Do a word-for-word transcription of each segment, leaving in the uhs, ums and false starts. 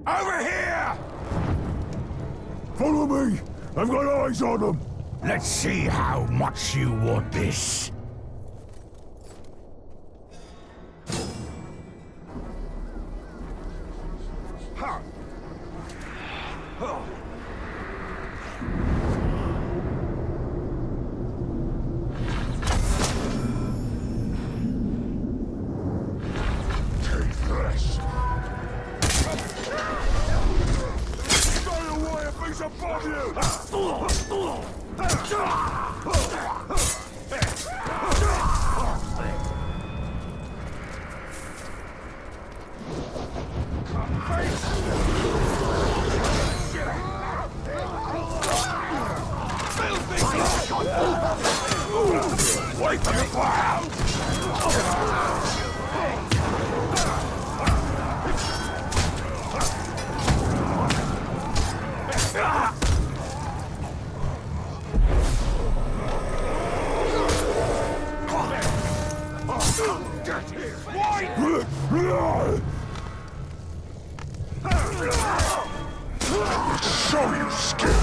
Over here! Follow me! I've got eyes on them! Let's see how much you want this. Ha! Oh. Above you! Wait for the fire! Show your skill!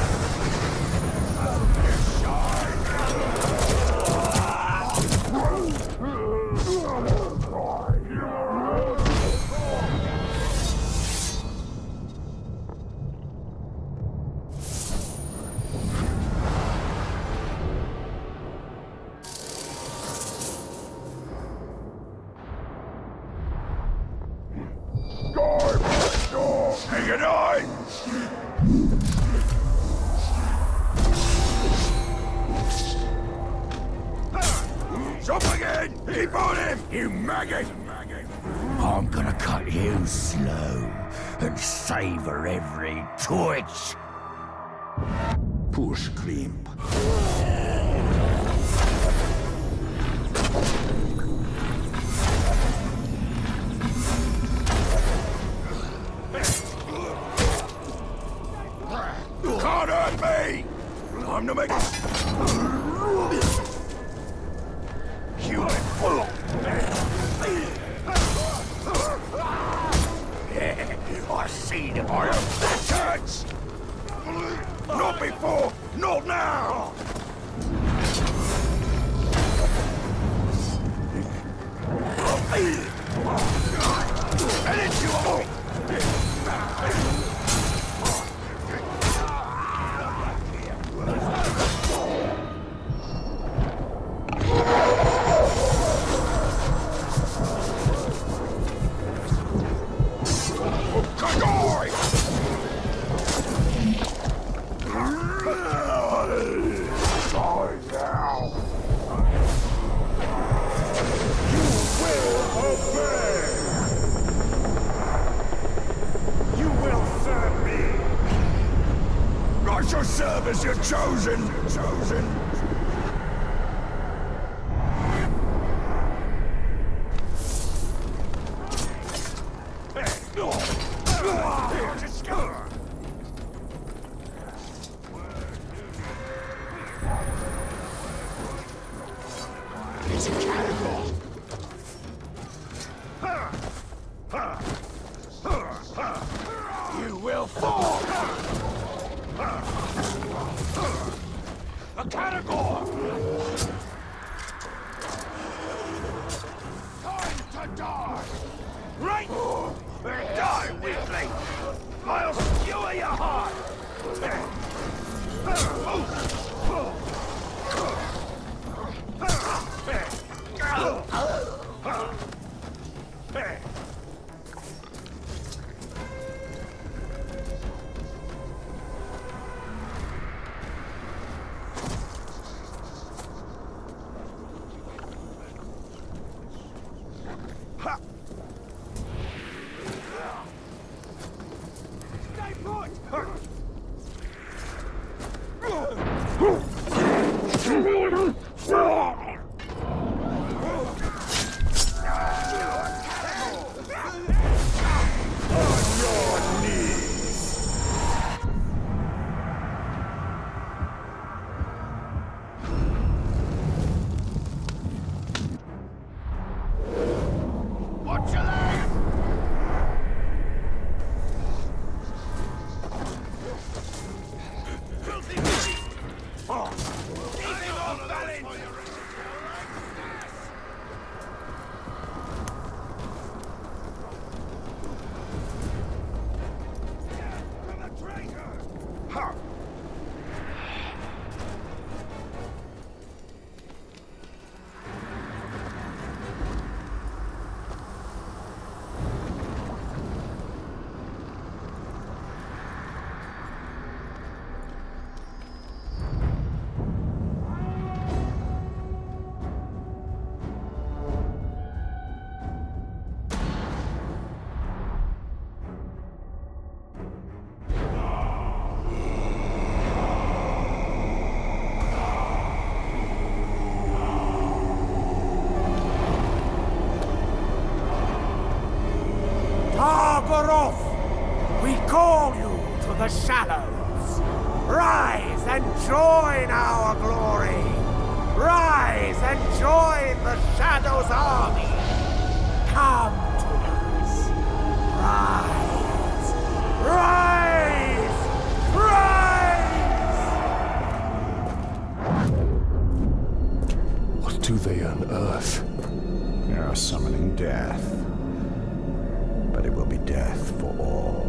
Hang it on! Jump again! Keep on him, you maggot! I'm gonna cut you slow and savor every twitch. Push, Grimp. Can't hurt me! Time to make it. Human fool! I see the fire. That hurts! Not before! Not now! And it's you all! Your service, you're chosen! You're chosen! It's a catapult! You will fall! A category! Time to die! Right! Die, weakling! I'll skewer your heart! the shallows. Rise and join our glory. Rise and join the Shadow's army. Come to us. Rise. Rise. Rise. What do they unearth? They are summoning death. But it will be death for all.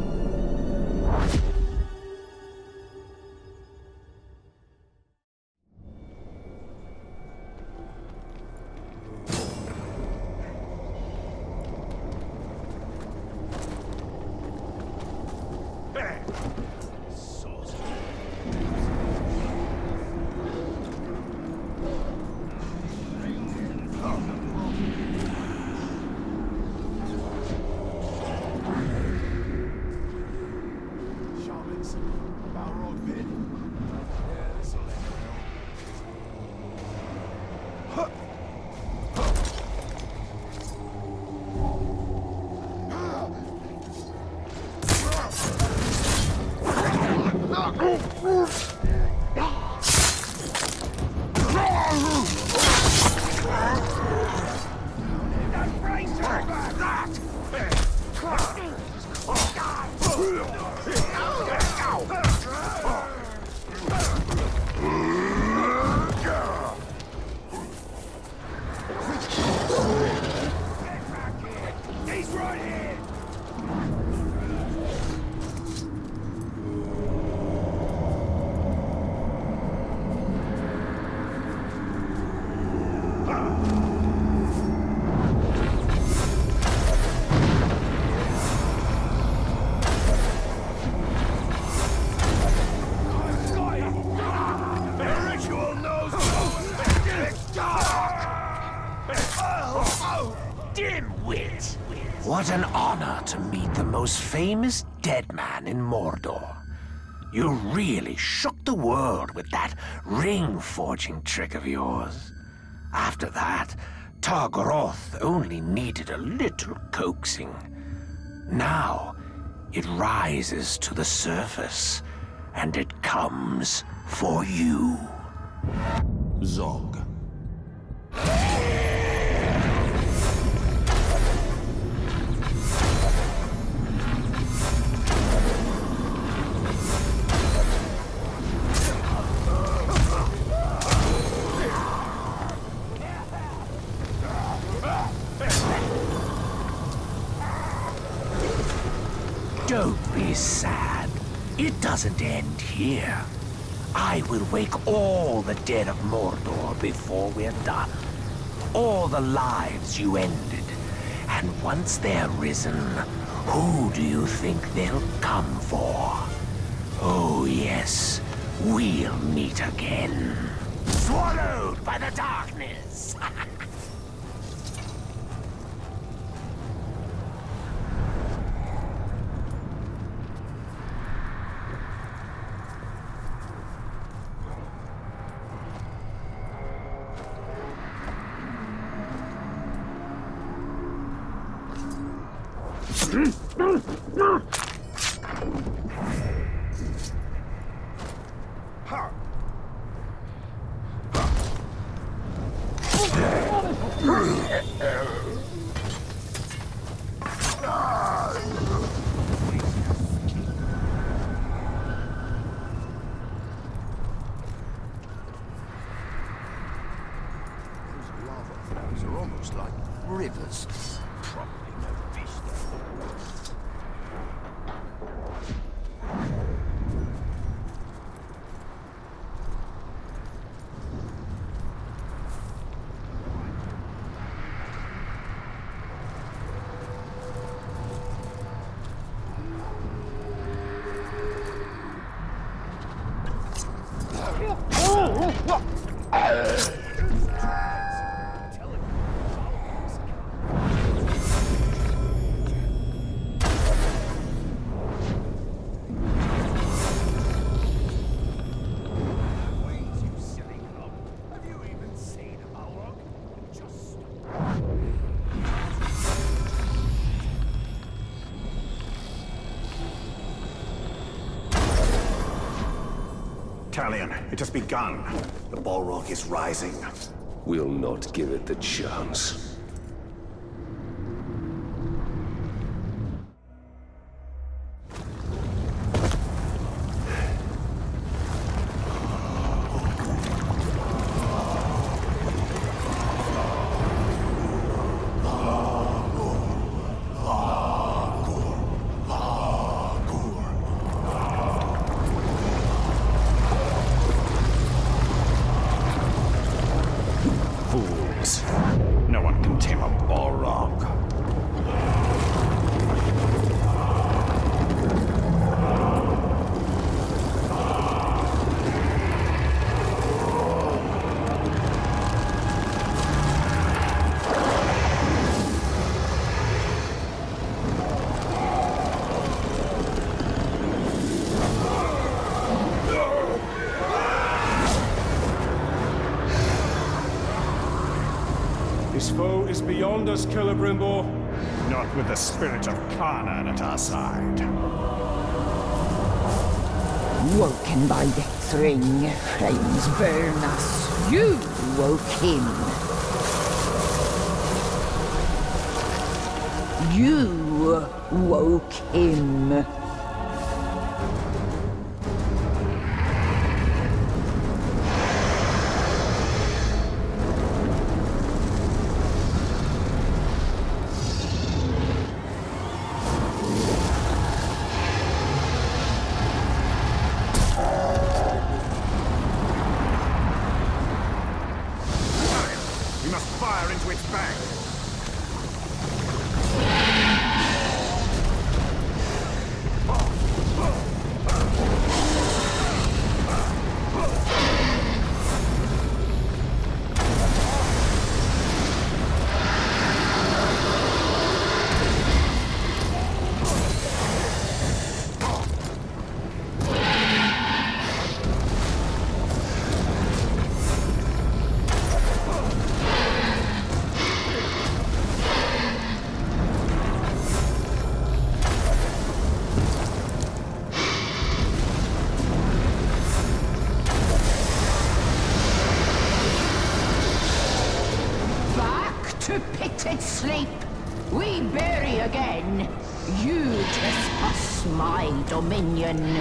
What an honor to meet the most famous dead man in Mordor. You really shook the world with that ring-forging trick of yours. After that, Targaroth only needed a little coaxing. Now, it rises to the surface, and it comes for you. Zog. Don't be sad. It doesn't end here. I will wake all the dead of Mordor before we're done. All the lives you ended. And once they're risen, who do you think they'll come for? Oh yes, we'll meet again. Swallowed by the darkness! These are almost like rivers. Probably no fish there. Talion. It has begun. The Balrog is rising. We'll not give it the chance. No one can tame a Balrog. His foe is beyond us, Celebrimbor. Not with the spirit of Khan'an at our side. Woken by death's ring, flames burn us. You woke him. You woke him. We must fire into its back. To pitted sleep, we bury again. You trespass my dominion.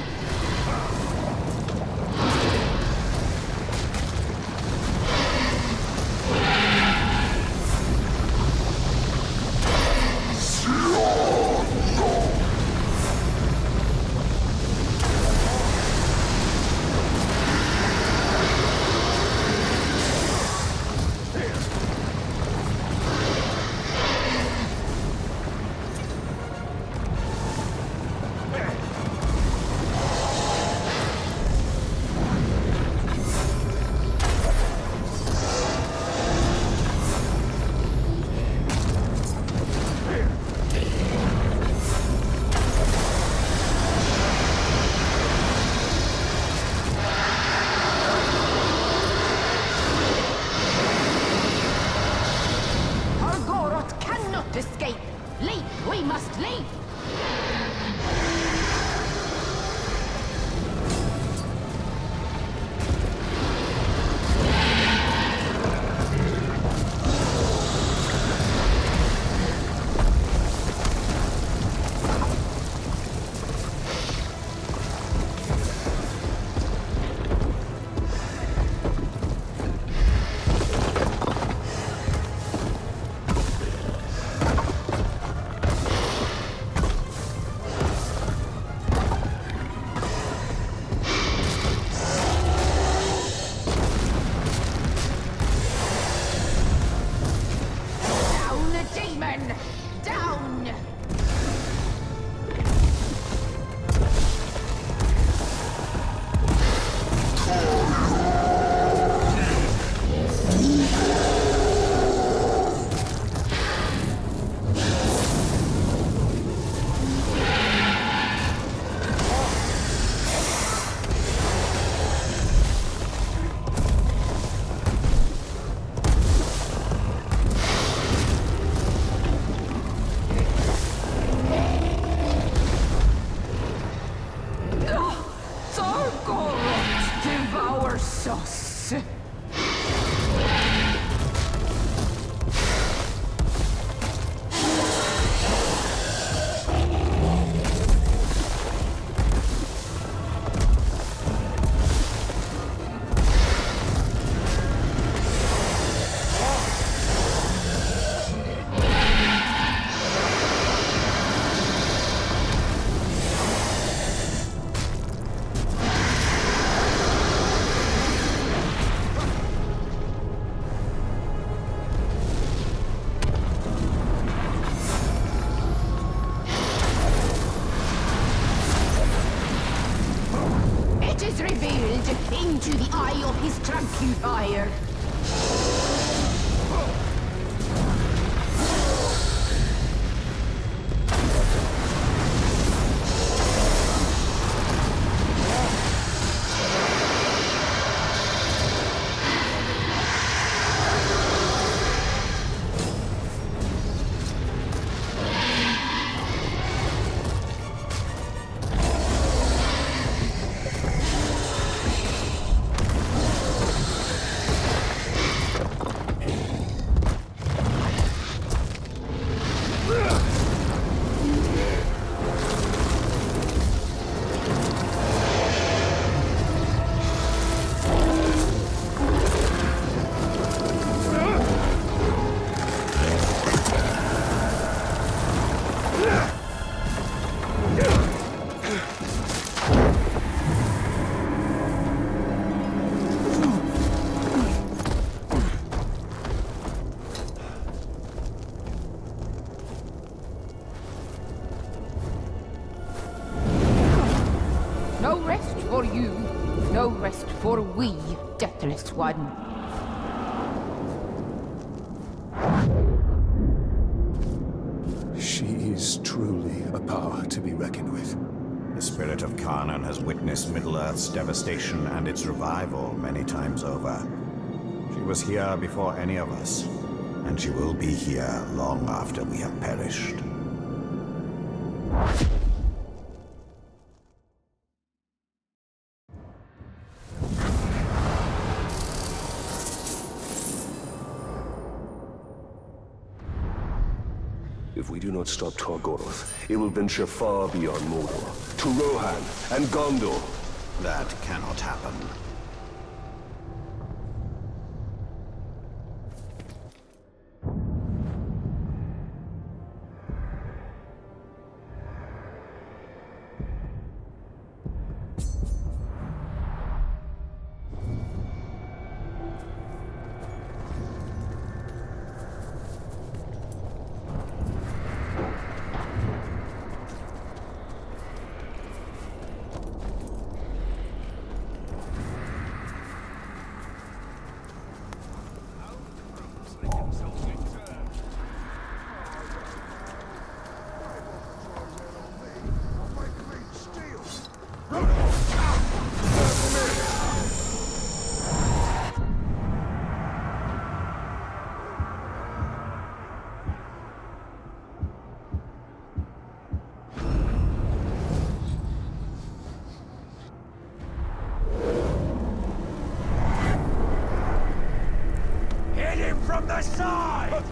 Escape! Leap! We must leap! into the eye of his trunkifier. No rest for you, no rest for we, Deathless One. She is truly a power to be reckoned with. The spirit of Kanan has witnessed Middle-earth's devastation and its revival many times over. She was here before any of us, and she will be here long after we have perished. If we do not stop Targoroth, it will venture far beyond Mordor, to Rohan and Gondor. That cannot happen. From the side!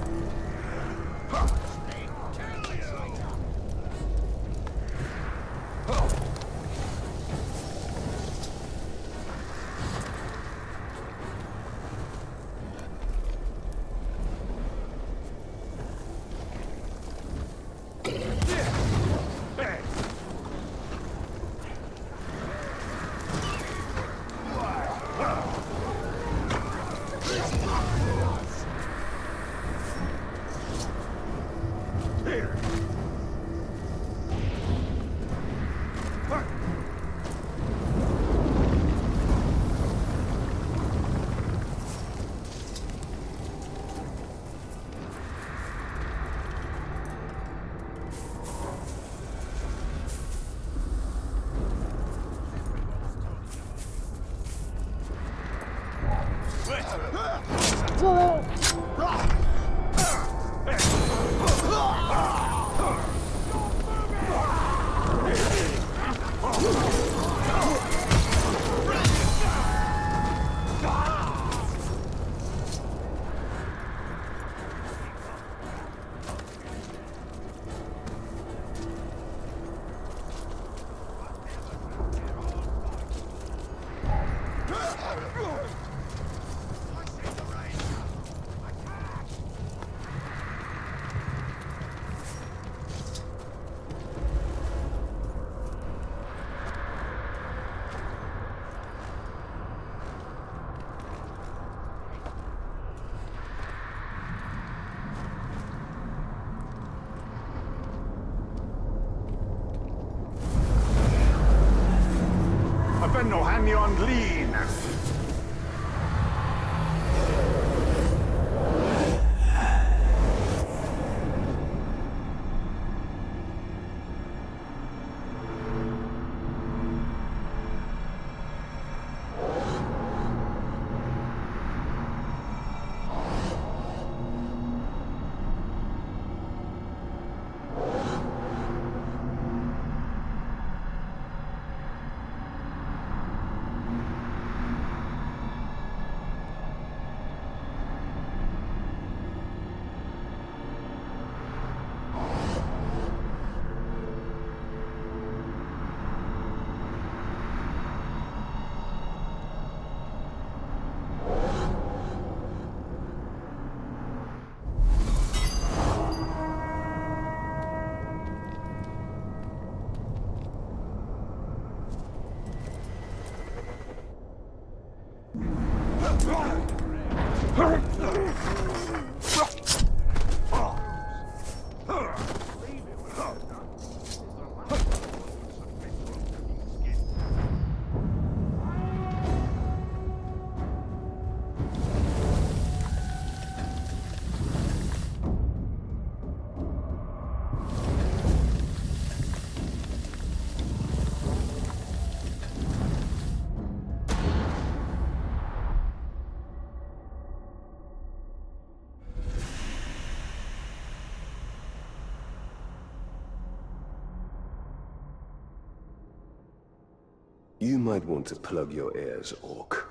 No hand on lean. You might want to plug your ears, Orc.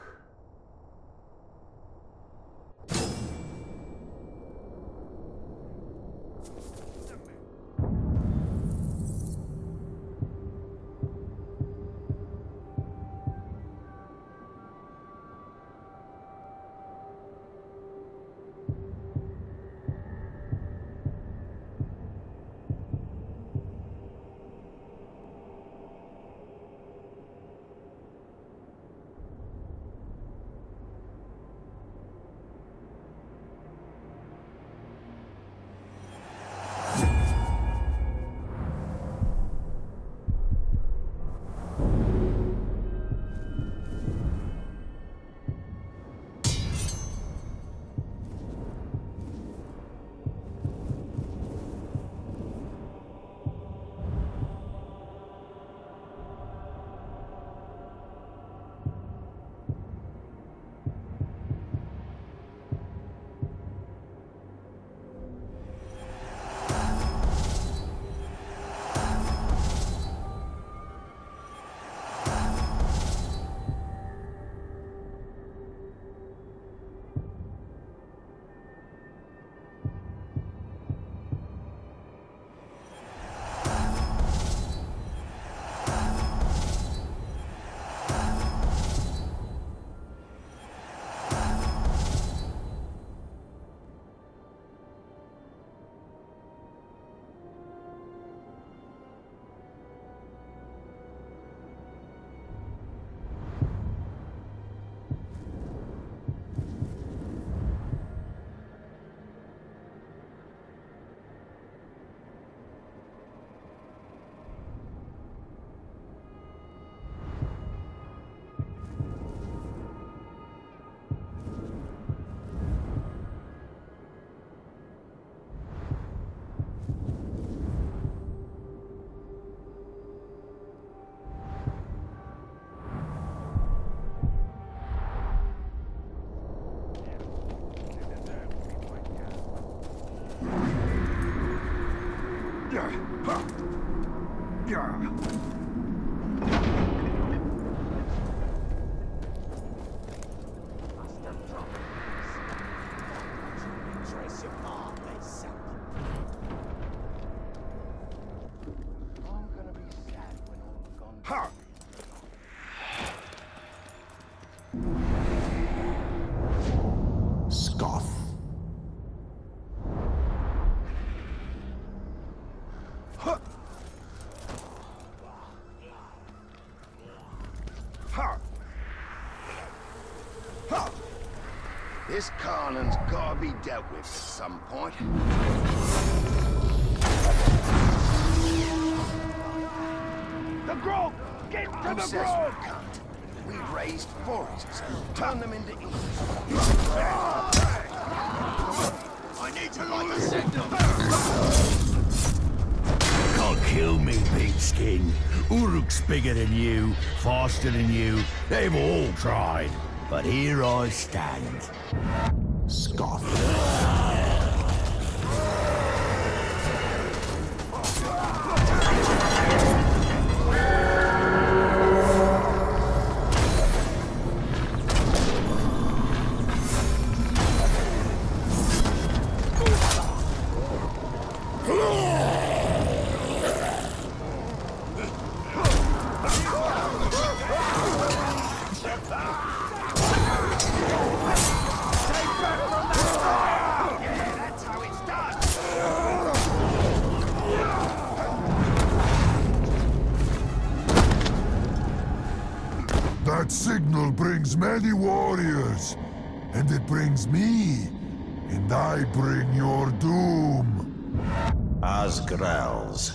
Scoff. This Carlin's gotta be dealt with at some point. The grove! Get to the grove! we raised forests, turn them into ink. I need to light a signal! Can't kill me, big skin. Uruk's bigger than you, faster than you. They've all tried. But here I stand. Scoff. That signal brings many warriors, and it brings me, and I bring your doom. Asgrels.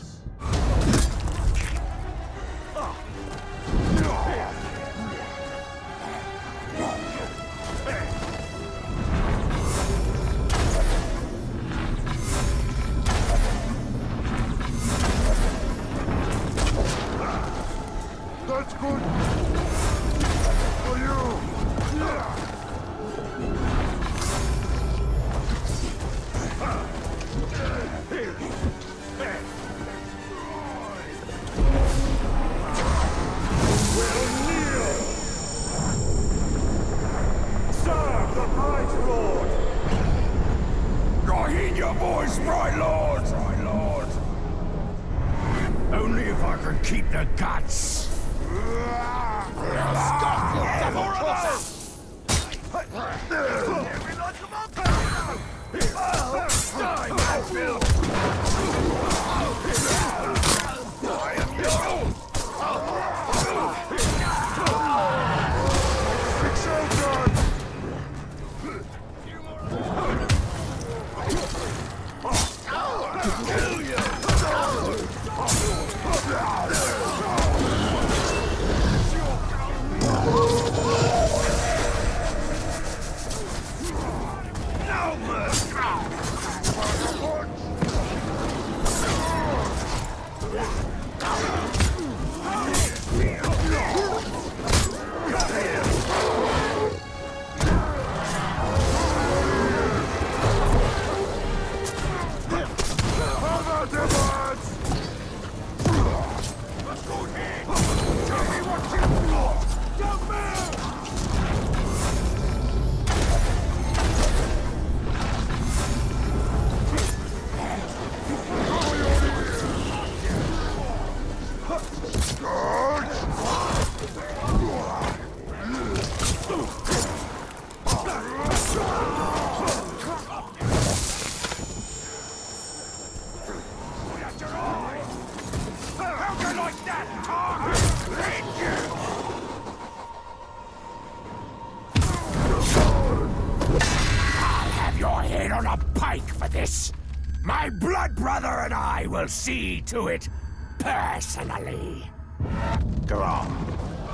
That's good. For you. Serve the Bright Lord! I hear your voice, Bright Lord! Bright Lord! Only if I can keep the guts. Stop, you devil crosser! Die, Manfield! I am yours! Kill you! No mercy! On a pike for this. My blood brother and I will see to it personally. Go on.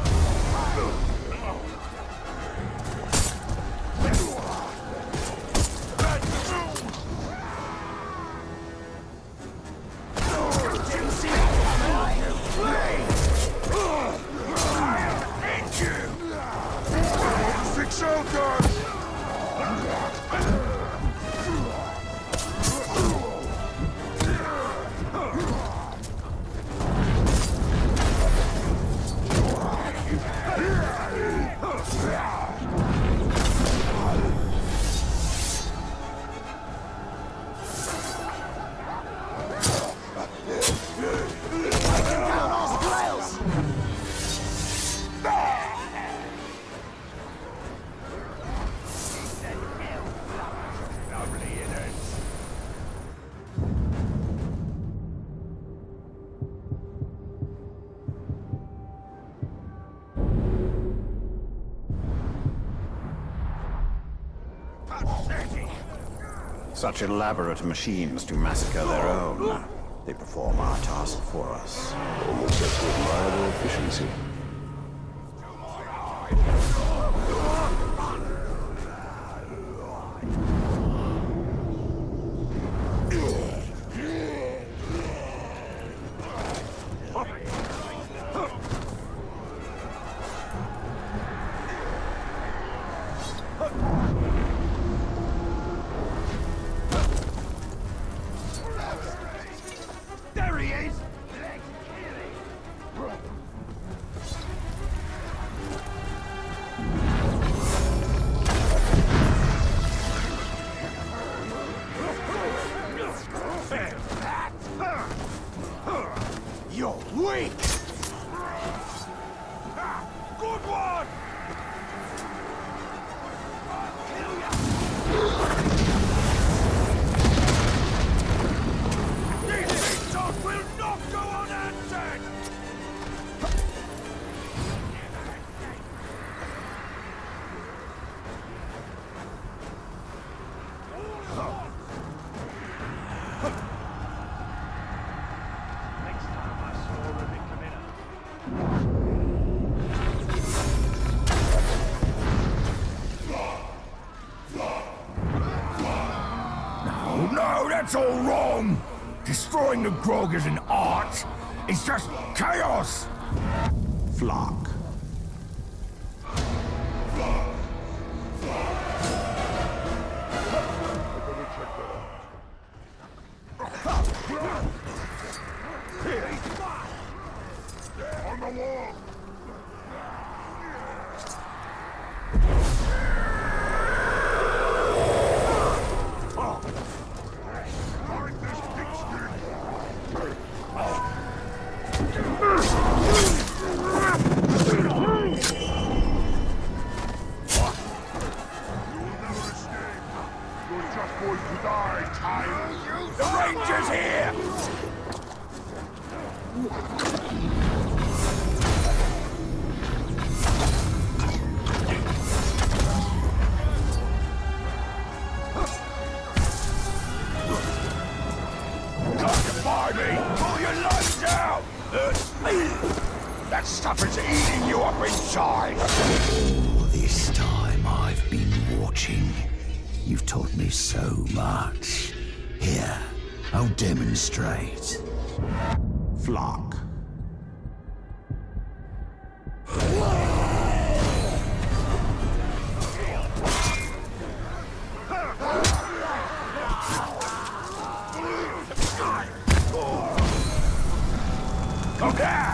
Fix out, guys! Such elaborate machines to massacre their own. They perform our task for us. Almost as with minor efficiency. Weak! Good one! These dogs will not go unanswered! That's all wrong! Destroying the grog is an art! It's just chaos! Flock. On the wall! The Ranger's here! Can't defy me! Pull your lungs out! That stuff is eating you up inside! All this time I've been watching. You've taught me so much. Here, I'll demonstrate. Flock. Come here!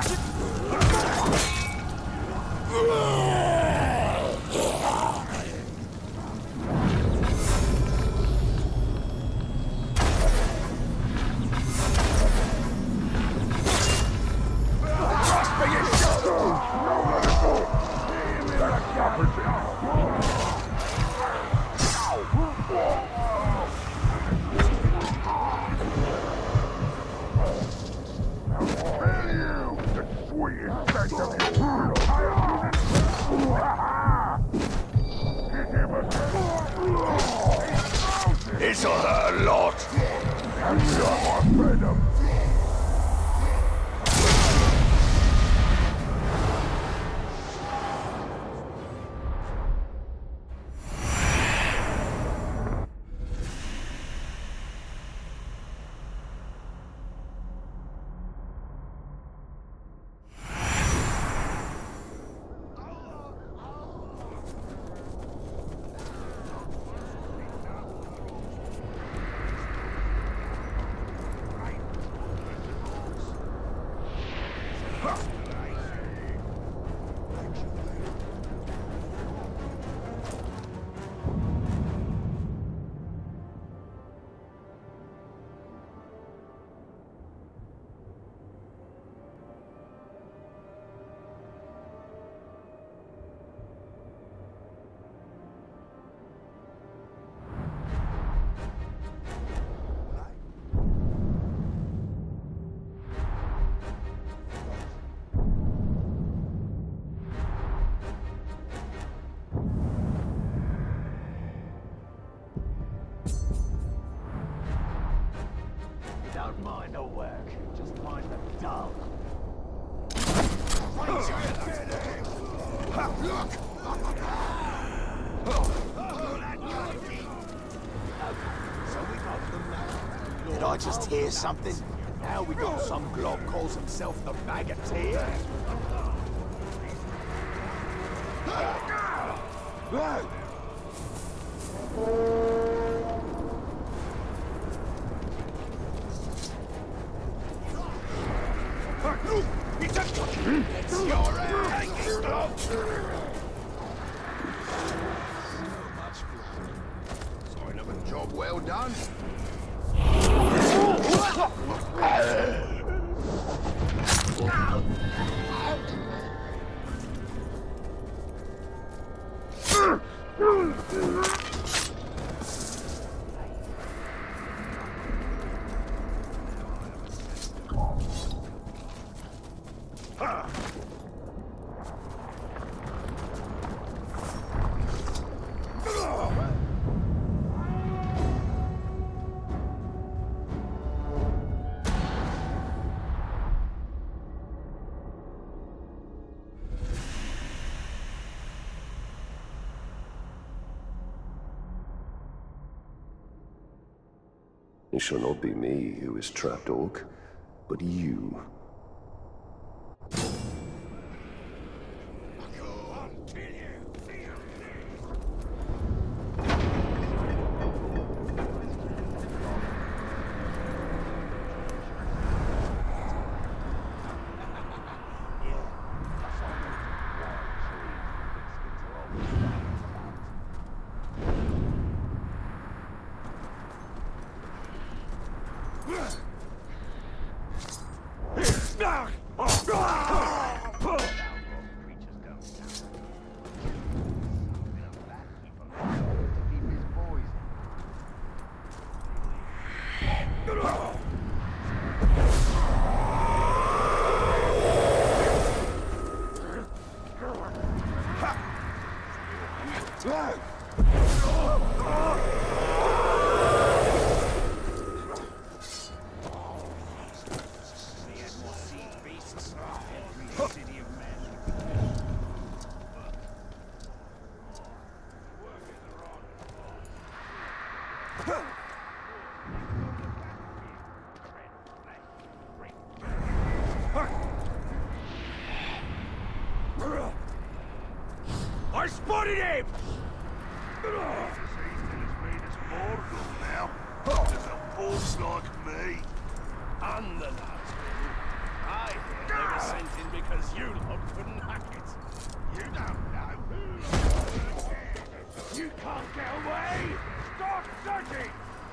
This'll hurt a lot. And you're more freedom. Don't mind the work, just mind the dull. Look! Did I just hear something? Now we got some glob calls himself the Bag of Tears. It's a... It's your ass! So much blood. Sign of a job well done. It shall not be me who is trapped, Orc, but you. I spotted him! Folks like me. And the lads. I hear they were sent in because you lot couldn't hack it. You don't know. You can't get away! Stop searching!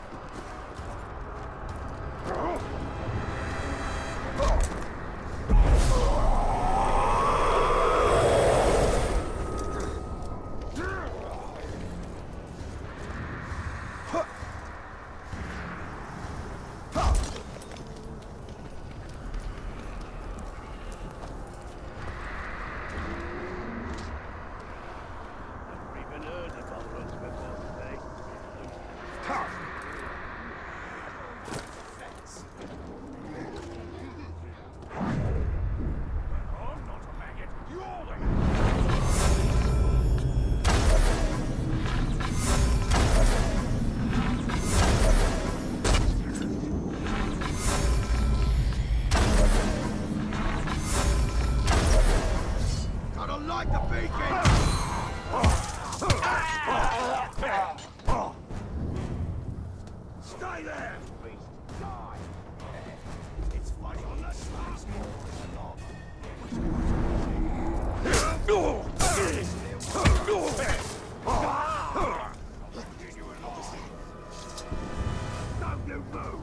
Stay there! Beast, die! It's funny on that slice more than Don't you move!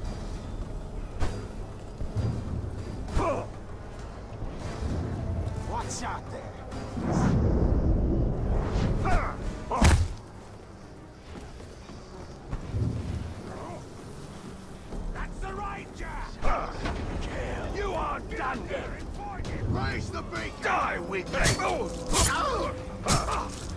Watch out there! That's the Ranger! Kill! You are done here! Raise the beacon! Die with me!